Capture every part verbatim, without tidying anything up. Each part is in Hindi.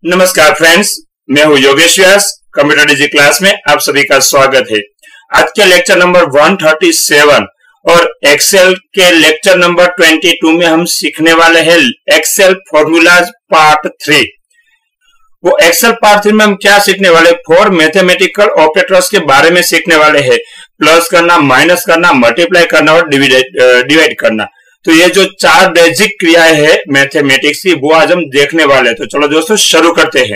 नमस्कार फ्रेंड्स, मैं हूं Yogesh Vyas. Computer digi class में आप सभी का स्वागत है। आज के लेक्चर नंबर एक सौ सैंतीस और एक्सेल के लेक्चर नंबर बाईस में हम सीखने वाले हैं एक्सेल फॉर्मूलाज पार्ट थ्री। वो एक्सेल पार्ट थ्री में हम क्या सीखने वाले, फोर मैथमेटिकल ऑपरेटर्स के बारे में सीखने वाले हैं। प्लस करना, माइनस करना, मल्टीप्लाई करना और डिवाइड करना। तो ये जो चार बेसिक क्रियाएं हैं मैथमेटिक्स की, वो आज हम देखने वाले हैं। तो चलो दोस्तों शुरू करते हैं।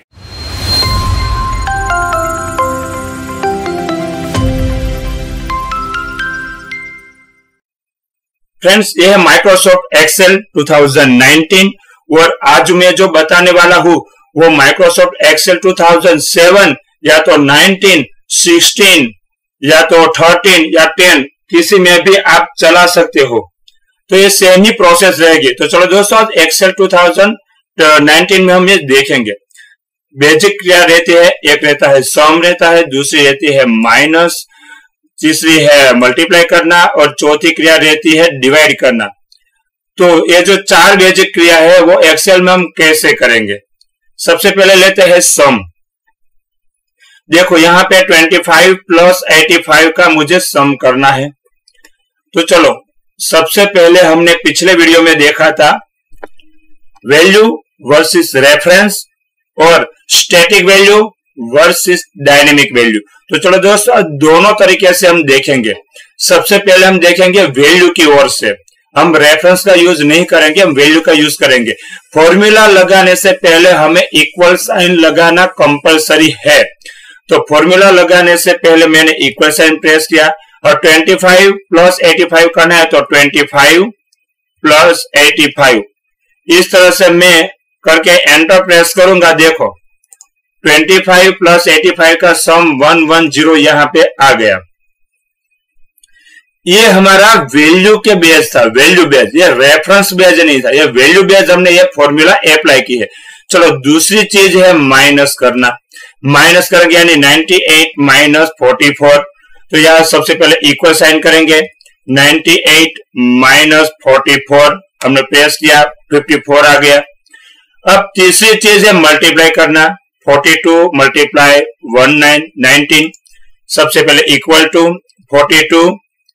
फ्रेंड्स, ये है माइक्रोसॉफ्ट एक्सेल दो हज़ार उन्नीस और आज मैं जो बताने वाला हूं वो माइक्रोसॉफ्ट एक्सेल दो हज़ार सात या तो उन्नीस, सोलह या तो तेरह या दस, किसी में भी आप चला सकते हो। तो ये सेम ही प्रोसेस रहेगी। तो चलो दोस्तों आज एक्सेल दो हज़ार उन्नीस में हम ये देखेंगे। बेसिक क्रिया रहती है, एक रहता है सम रहता है, दूसरी रहती है माइनस, तीसरी है मल्टीप्लाई करना और चौथी क्रिया रहती है डिवाइड करना। तो ये जो चार बेसिक क्रिया है वो एक्सेल में हम कैसे करेंगे। सबसे पहले लेते हैं सम। देखो यहाँ पे पच्चीस प्लस पचासी का मुझे सम करना है। तो चलो सबसे पहले हमने पिछले वीडियो में देखा था वैल्यू वर्सेस रेफरेंस और static value versus dynamic value. तो चलो दोस्तों दोनों तरीके से हम देखेंगे। सबसे पहले हम देखेंगे वैल्यू की ओर से। हम रेफरेंस का यूज नहीं करेंगे, हम वैल्यू का यूज करेंगे। फॉर्मूला लगाने से पहले हमें इक्वल साइन लगाना कंपलसरी है। तो फॉर्मूला लगाने से पहले मैंने इक्वल साइन प्रेस किया और पच्चीस प्लस पचासी करना है तो पच्चीस प्लस पचासी इस तरह से मैं करके एंटर प्रेस करूंगा। देखो पच्चीस प्लस पचासी का सम एक सौ दस यहां पे आ गया। ये हमारा वैल्यू के बेस था, वैल्यू बेस, ये रेफरेंस बेस नहीं था, ये वैल्यू बेस हमने ये फॉर्मूला अप्लाई की है। चलो दूसरी चीज है माइनस करना। माइनस करेंगे यानी अट्ठानवे माइनस चौवालीस। तो यहां सबसे पहले इक्वल साइन करेंगे। अट्ठानवे माइनस चौवालीस हमने प्रेस किया, चौवन आ गया। अब तीसरी चीज है मल्टीप्लाई करना। बयालीस मल्टीप्लाई उन्नीस, सबसे पहले इक्वल टू बयालीस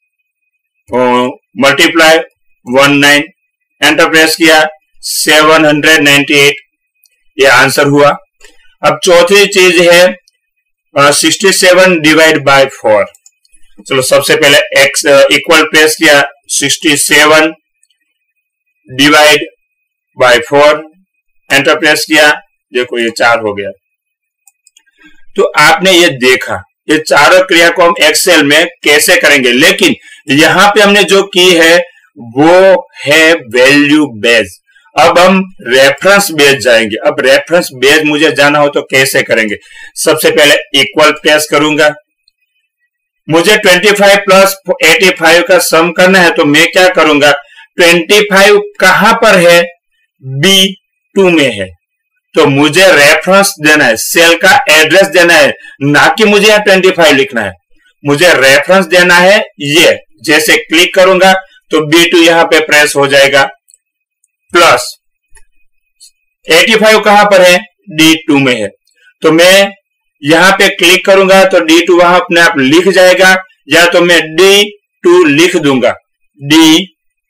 मल्टीप्लाई उन्नीस, एंटर प्रेस किया, सात सौ अट्ठानवे ये आंसर हुआ। अब चौथी चीज है सड़सठ डिवाइड बाय फोर। चलो सबसे पहले एक्स इक्वल प्रेस किया, सड़सठ divide by four, enter press किया, देखो ये चार हो गया। तो आपने ये देखा ये चारों क्रिया को हम एक्सेल में कैसे करेंगे, लेकिन यहां पे हमने जो की है वो है वैल्यू बेस। अब हम रेफरेंस बेस जाएंगे। अब रेफरेंस बेस मुझे जाना हो तो कैसे करेंगे। सबसे पहले इक्वल प्रेस करूंगा। मुझे पच्चीस प्लस पचासी का सम करना है तो मैं क्या करूंगा, पच्चीस कहां पर है, बी टू में है। तो मुझे रेफरेंस देना है, सेल का एड्रेस देना है, ना कि मुझे यहां पच्चीस लिखना है। मुझे रेफरेंस देना है ये। जैसे क्लिक करूंगा तो बी टू यहां पे प्रेस हो जाएगा। प्लस पचासी कहां पर है, डी टू में है। तो मैं यहां पे क्लिक करूंगा तो डी टू वहां अपने आप लिख जाएगा, या तो मैं डी टू लिख दूंगा। डी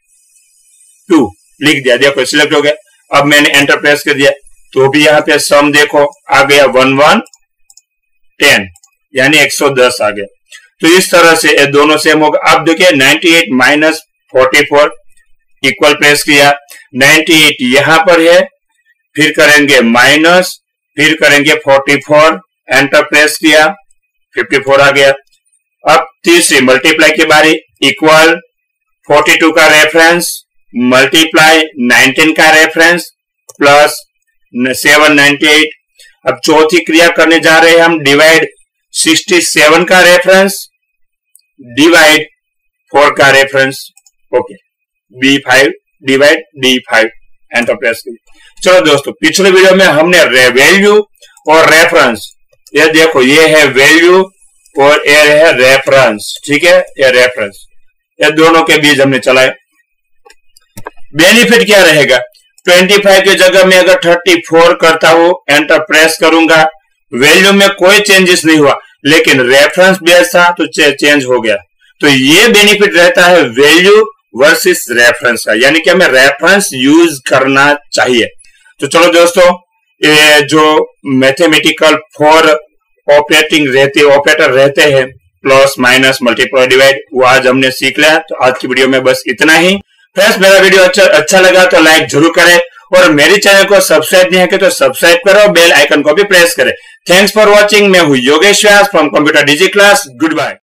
टू लिख दिया, देखो सिलेक्ट हो गया। अब मैंने एंटर प्रेस कर दिया तो भी यहां पे सम देखो आ गया वन वन टेन यानी एक सौ दस आ गया। तो इस तरह से ये दोनों सेम होगा। अब देखिए अट्ठानवे माइनस चौवालीस इक्वल प्रेस किया, अट्ठानवे यहां पर है, फिर करेंगे माइनस, फिर करेंगे चौवालीस, एंटर प्रेस किया, चौवन आ गया। अब तीसरी मल्टीप्लाई की बारी। इक्वल बयालीस का रेफरेंस मल्टीप्लाई उन्नीस का रेफरेंस प्लस सात सौ अट्ठानवे। अब चौथी क्रिया करने जा रहे हैं हम डिवाइड, सड़सठ का रेफरेंस डिवाइड फोर का reference. Okay, B five divide D five, enter press करिए। चलो दोस्तों पिछले वीडियो में हमने वैल्यू और रेफरेंस, ये देखो ये है वैल्यू और ये है रेफरेंस, ठीक है, ये रेफरेंस, ये दोनों के बीच हमने चलाए। बेनिफिट क्या रहेगा, पच्चीस की जगह में अगर चौंतीस करता हूं, एंटर प्रेस करूंगा, वैल्यू में कोई चेंजेस नहीं हुआ, लेकिन रेफरेंस बेस था तो चेंज हो गया। तो ये बेनिफिट रहता है वैल्यू वर्सेस रेफरेंस का, यानी कि हमें रेफरेंस यूज करना चाहिए। तो चलो दोस्तों, ये जो मैथमेटिकल फोर ऑपरेटिंग रहते ऑपरेटर रहते हैं, प्लस माइनस मल्टीप्लाई डिवाइड, वो आज हमने सीख लिया। तो आज की वीडियो में बस इतना ही। फ्रेंड्स, मेरा वीडियो अच्छा अच्छा लगा तो लाइक जरूर करें, और मेरे चैनल को सब्सक्राइब नहीं है तो सब्सक्राइब करो, बेल आइकन को भी प्रेस करें। Thanks for watching. मैं हूं Yogesh Vyas from computer digi class. Good bye.